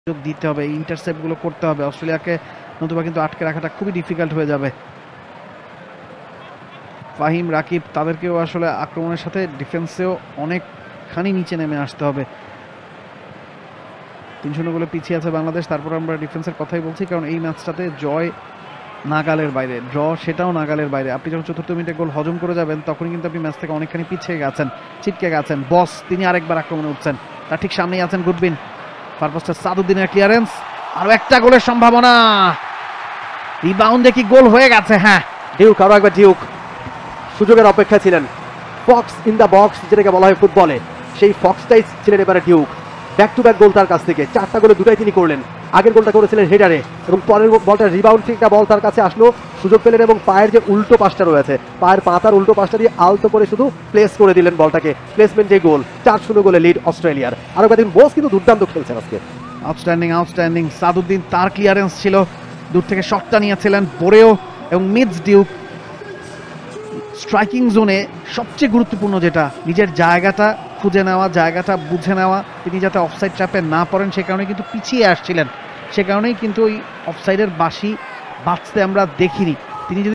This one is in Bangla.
যোগ দিতে হবে, ইন্টারসেপ্টগুলো করতে হবে অস্ট্রেলিয়াকে, নতুবা কিন্তু আটকে রাখাটা খুবই ডিফিকাল্ট হয়ে যাবে। ফাহিম, রাকিব তাদেরকেও আসলে আক্রমণের সাথে ডিফেন্সেও অনেকখানি নিচে নেমে আসতে হবে। 3-0 গোলে পিছিয়ে আছে বাংলাদেশ, তারপর আমরা ডিফেন্সের কথাই বলছি, কারণ এই ম্যাচটাতে জয় নাগালের বাইরে, ড্র সেটাও নাগালের বাইরে। আপনি যখন 4র্থ মিনিটে গোল হজম করে যাবেন তখনই কিন্তু আপনি ম্যাচ থেকে অনেকখানি পিছিয়ে গেছেন, ছিটকে গেছেন। বস তিনি আরেকবার আক্রমণে উঠছেন, তার ঠিক সামনেই আছেন গুডবিন। ফারপোস্টে সাদুদ্দিনের ক্লিয়ারেন্স, আরো একটা গোলের সম্ভাবনা, রিবাউন্ডে কি গোল হয়ে গেছে? হ্যাঁ, ডিউক, আরো একবার ডিউক সুযোগের অপেক্ষা ছিলেন। ফক্স ইন দ্য বক্স যেটাকে বলা হয় ফুটবলে, সেই ফক্সটাই ছিলেন এবারে Duke. Back to back goal তার কাছ থেকে, 4টা গোলে 2টাই তিনি করলেন। আগের গোলটা করেছিলেন হেডারে, এবং পরের বলটা রিবাউন্ড থেকে বল তার কাছে আসলো, সুযোগ পেলেন এবং পায়ের যে উল্টো পাশটা রয়েছে, পায়ের পাতার উল্টো পাশটা দিয়ে আলতো করে শুধু প্লেস করে দিলেন বলটাকে, প্লেসমেন্টে গোল। 4-0 গোলে লিড অস্ট্রেলিয়ার। আরো একদিন বোস কিন্তু দুর্দান্ত খেলছেন আজকে। আউটস্ট্যান্ডিং সাদুদ্দিন, তার ক্লিয়ারেন্স ছিল, দূর থেকে শটটা নিয়েছিলেন বোরেও, এবং মিডস ডিউক স্ট্রাইকিং জোনে সবচেয়ে গুরুত্বপূর্ণ যেটা, নিজের জায়গাটা খুঁজে নেওয়া, জায়গাটা বুঝে নেওয়া, তিনি যাতে অফসাইড ট্র্যাপে না পড়েন সে কারণে কিন্তু পিছিয়ে আসছিলেন, সে কারণেই কিন্তু ওই অফসাইডের বাঁশি বাজতে আমরা দেখিনি। তিনি যদি